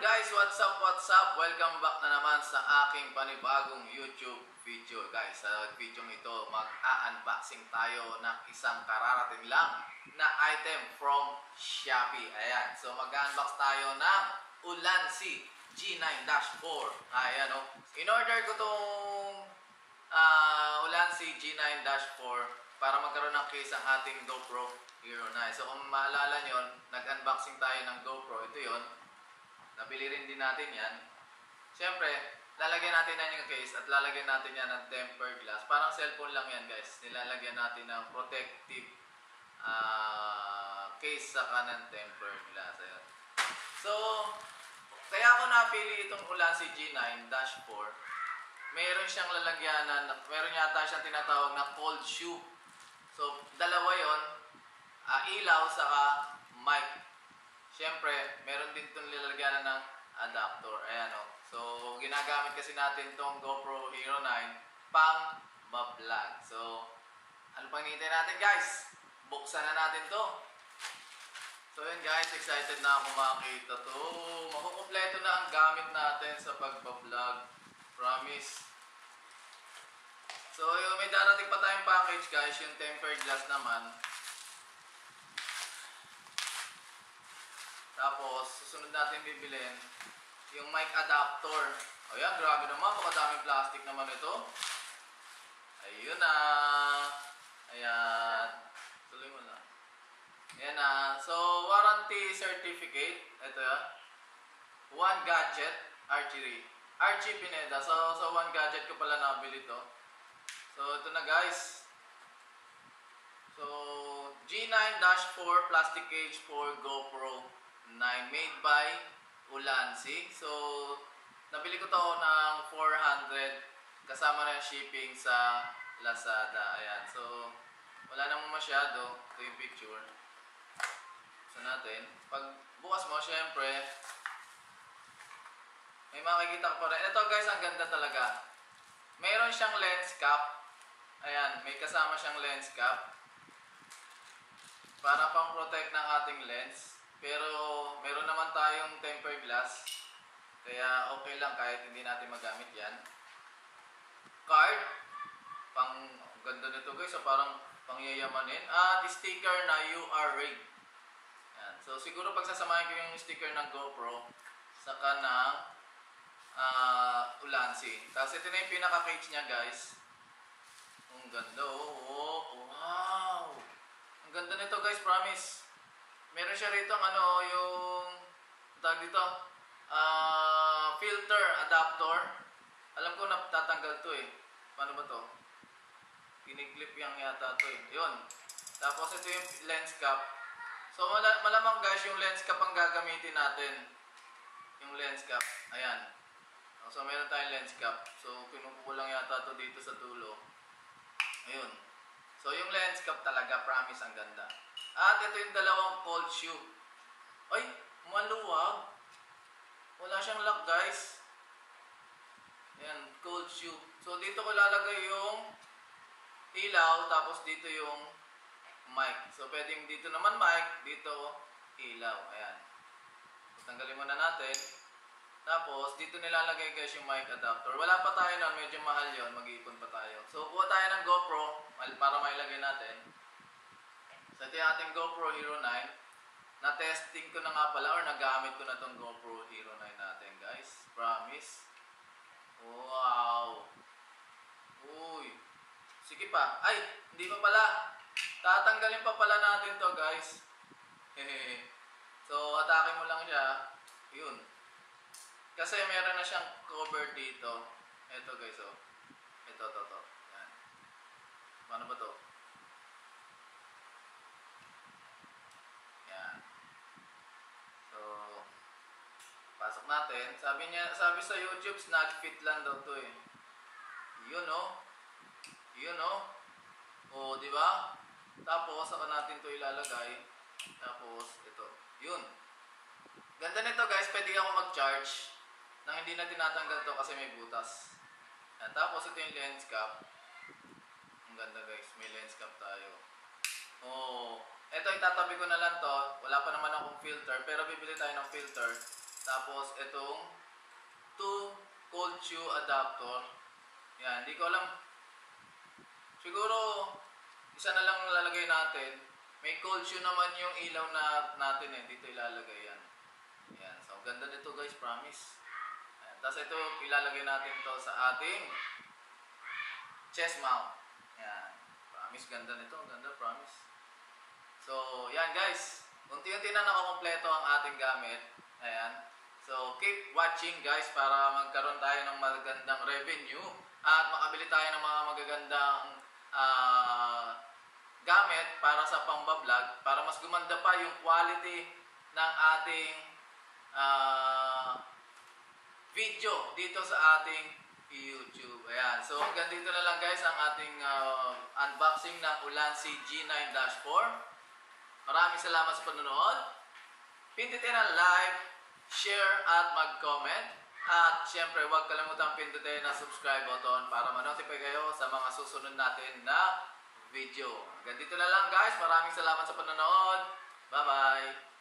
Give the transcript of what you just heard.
guys, what's up, what's up? Welcome back na naman sa aking panibagong YouTube video guys. Sa video ito, mag-unboxing tayo ng isang kararating lang na item from Shopee. Ayan, so mag-unbox tayo ng Ulanzi G9-4. Ayan o, in-order ko tong Ulanzi G9-4 para magkaroon ng case ang ating GoPro Hero 9. So kung maalala nyo, nag-unboxing tayo ng GoPro. Ito yon. Nabili rin din natin yan. Siyempre, lalagyan natin yan yung case at lalagyan natin yan ng tempered glass. Parang cellphone lang yan guys. Nilalagyan natin ng protective case saka ng tempered glass. Ayan. So, kaya ako napili itong Ulanzi G9-4. Meron siyang lalagyanan, meron yata siyang tinatawag na cold shoe. So, dalawa yon, ilaw saka mic. Siyempre, meron din itong nilalagyanan ng adapter. Ayan o. So, ginagamit kasi natin itong GoPro Hero 9 pang vlog. So, ano pang hinihintay natin guys? Buksan na natin to. So yun guys, excited na ako makita to. Makukumpleto na ang gamit natin sa pagbablog. Promise. So, yung may darating pa tayong package guys, yung tempered glass naman. Tapos, susunod natin bibilin yung mic adapter. Ayan, grabe naman. Pakadaming plastic naman ito. Ayun na. Ayan. Tuloy mo lang. Ayan na. So, warranty certificate. Ito yan. One Gadget Archie Pineda. So, One Gadget ko pala nabili ito. So, ito na guys. So, G9-4 plastic cage for GoPro 9 made by Ulanzi. So, nabili ko to ng 400 kasama na yung shipping sa Lazada. Ayan. So, wala namang masyado. Ito yung picture. So, natin. Pag bukas mo, syempre, may makikita ka pa rin. Ito guys, ang ganda talaga. Mayroon siyang lens cap. Ayan, may kasama siyang lens cap. Para pang protect ng ating lens. Pero meron naman tayong tempered glass. Kaya okay lang kahit hindi natin magamit yan. Card. Ganda nito guys. So parang pangyayamanin. At sticker na you are rigged. Yan. So siguro pagsasamahin ko yung sticker ng GoPro saka ng Ulanzi. Tapos ito na yung pinaka-cage niya guys. Ang ganda. Oh, wow. Ang ganda nito guys, promise. Meron siya rito yung tawag dito, filter adapter. Alam ko na tatanggal to eh. Paano ba to? Piniglip yang yata to eh. Yun. Tapos ito yung lens cap. So malamang guys yung lens cap ang gagamitin natin. Yung lens cap. Ayan. So meron tayong lens cap. So kinukuha lang yata to dito sa dulo. Ayun. So yung lens cap talaga, promise ang ganda. At ito yung dalawang cold shoe. Ay, maluwag. Wala siyang lock guys. Ayan, cold shoe. So dito ko lalagay yung ilaw, tapos dito yung mic. So pwedeng dito naman mic, dito ilaw. Ayan. So, tanggalin muna natin. Tapos dito nilalagay guys yung mic adapter. Wala pa tayo nun, medyo mahal yon, mag-iipon pa tayo. So kuha tayo ng GoPro para mailagay natin. So ito yung ating GoPro Hero 9. Na-testing ko na nga pala or nagamit ko na itong GoPro Hero 9 natin guys. Promise. Wow. Uy. Sige pa. Ay, hindi pa pala. Tatanggalin pa pala natin to guys. So atake mo lang siya. Yun. Kasi meron na siyang cover dito. Ito guys oh. Ito. Yan. Paano ba to? Pasok natin. Sabi sa YouTube, snag fit lang daw to eh. Yun oh. Yun oh. Oh, di ba? Tapos saka natin to ilalagay. Tapos ito. Yun. Ganda nito guys, pwede ako mag-charge nang hindi na tinatanggal to kasi may butas. Yan. Tapos ito yung lens cap. Ang ganda guys, may lens cap tayo. Oh, ito itatabi ko na lang to. Wala pa naman akong filter, pero bibili tayo ng filter. Tapos itong 2 cold shoe adapter. Yan, hindi ko alam. Siguro isa na lang lalagay natin. May cold shoe naman yung ilaw na natin eh. Dito ilalagay yan. Yan. So ganda nito guys, promise. Ayan. Tapos ito ilalagay natin to sa ating chest mount. Yan. Promise, ganda nito. Ganda, promise. So yan guys. Unti-unti na nakakompleto ang ating gamit. Ayan. So keep watching guys para magkaroon tayo ng magandang revenue at makabili tayo ng mga magagandang gamit para sa pambablog para mas gumanda pa yung quality ng ating video dito sa ating YouTube. Ayan. So hanggang dito na lang guys ang ating unboxing ng Ulanzi G9-4. Maraming salamat sa panonood. Pindutin ang like, share at mag-comment. At syempre huwag kalimutang pindutin ang subscribe button para ma-notify kayo sa mga susunod natin na video. Hanggang dito na lang guys. Maraming salamat sa panonood. Bye-bye!